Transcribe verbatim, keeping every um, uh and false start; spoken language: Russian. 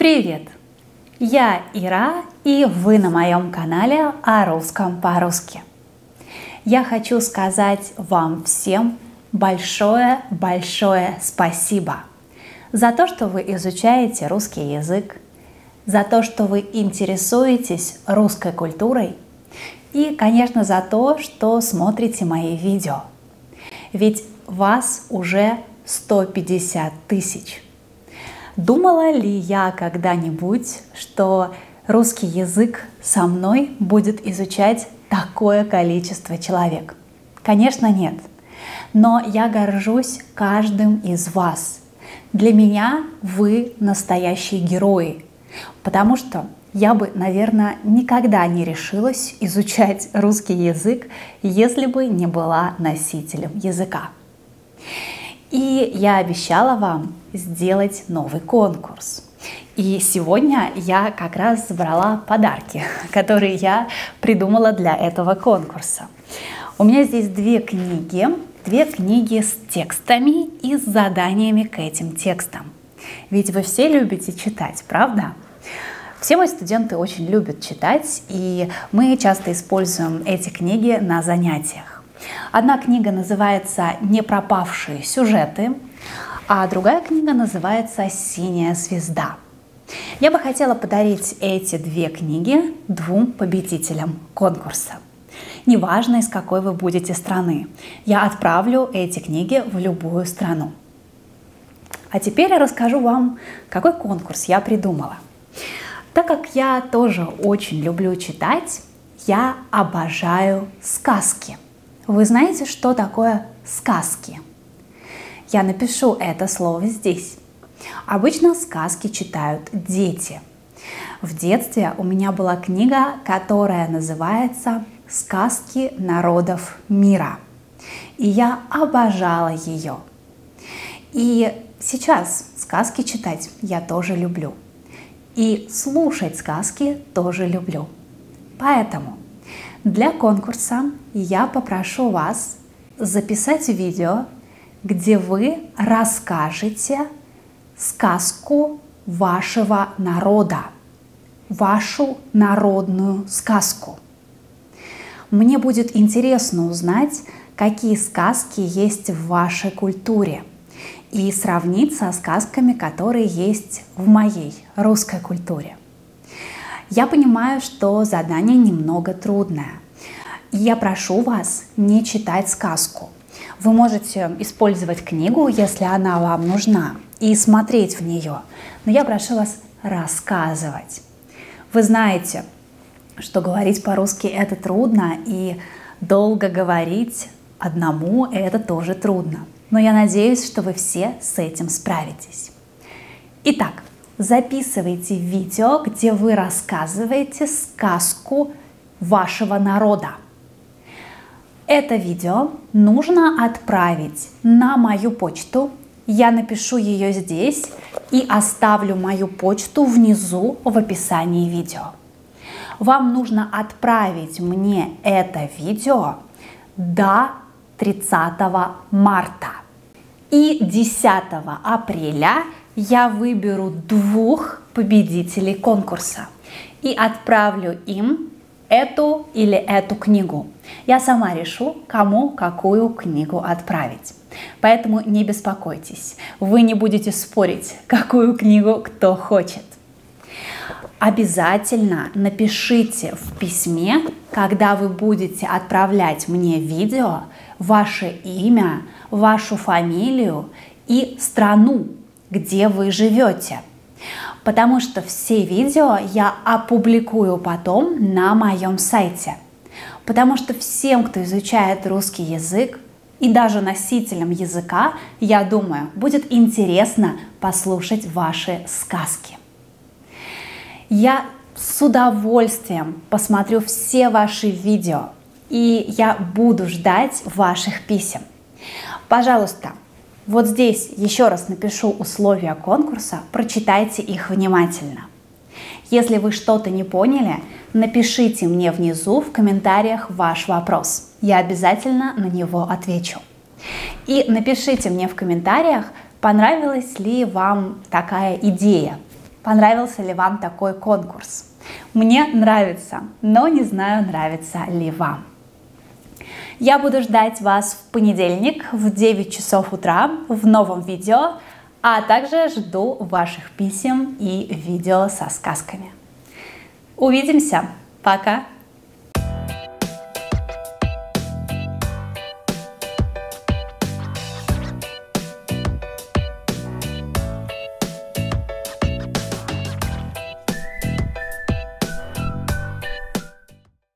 Привет! Я Ира, и вы на моем канале о русском по-русски. Я хочу сказать вам всем большое-большое спасибо за то, что вы изучаете русский язык, за то, что вы интересуетесь русской культурой и, конечно, за то, что смотрите мои видео. Ведь вас уже сто пятьдесят тысяч. Думала ли я когда-нибудь, что русский язык со мной будет изучать такое количество человек? Конечно, нет. Но я горжусь каждым из вас. Для меня вы настоящие герои, потому что я бы, наверное, никогда не решилась изучать русский язык, если бы не была носителем языка. И я обещала вам сделать новый конкурс. И сегодня я как раз забрала подарки, которые я придумала для этого конкурса. У меня здесь две книги, две книги с текстами и с заданиями к этим текстам. Ведь вы все любите читать, правда? Все мои студенты очень любят читать, и мы часто используем эти книги на занятиях. Одна книга называется «Не пропавшие сюжеты», а другая книга называется «Синяя звезда». Я бы хотела подарить эти две книги двум победителям конкурса. Неважно, из какой вы будете страны, я отправлю эти книги в любую страну. А теперь я расскажу вам, какой конкурс я придумала. Так как я тоже очень люблю читать, я обожаю сказки. Вы знаете, что такое сказки? Я напишу это слово здесь. Обычно сказки читают дети. В детстве у меня была книга, которая называется «Сказки народов мира». И я обожала ее. И сейчас сказки читать я тоже люблю. И слушать сказки тоже люблю. Поэтому для конкурса я попрошу вас записать видео, где вы расскажете сказку вашего народа, вашу народную сказку. Мне будет интересно узнать, какие сказки есть в вашей культуре, и сравнить со сказками, которые есть в моей русской культуре. Я понимаю, что задание немного трудное. Я прошу вас не читать сказку. Вы можете использовать книгу, если она вам нужна, и смотреть в нее. Но я прошу вас рассказывать. Вы знаете, что говорить по-русски это трудно, и долго говорить одному это тоже трудно. Но я надеюсь, что вы все с этим справитесь. Итак, записывайте видео, где вы рассказываете сказку вашего народа. Это видео нужно отправить на мою почту. Я напишу ее здесь и оставлю мою почту внизу в описании видео. Вам нужно отправить мне это видео до тридцатого марта. И десятого апреля я выберу двух победителей конкурса и отправлю им эту или эту книгу. Я сама решу, кому какую книгу отправить. Поэтому не беспокойтесь, вы не будете спорить, какую книгу кто хочет. Обязательно напишите в письме, когда вы будете отправлять мне видео, ваше имя, вашу фамилию и страну, где вы живете. Потому что все видео я опубликую потом на моем сайте. Потому что всем, кто изучает русский язык, и даже носителям языка, я думаю, будет интересно послушать ваши сказки. Я с удовольствием посмотрю все ваши видео, и я буду ждать ваших писем. Пожалуйста, вот здесь еще раз напишу условия конкурса, прочитайте их внимательно. Если вы что-то не поняли, напишите мне внизу в комментариях ваш вопрос. Я обязательно на него отвечу. И напишите мне в комментариях, понравилась ли вам такая идея Понравился ли вам такой конкурс? Мне нравится, но не знаю, нравится ли вам. Я буду ждать вас в понедельник в девять часов утра в новом видео, а также жду ваших писем и видео со сказками. Увидимся. Пока!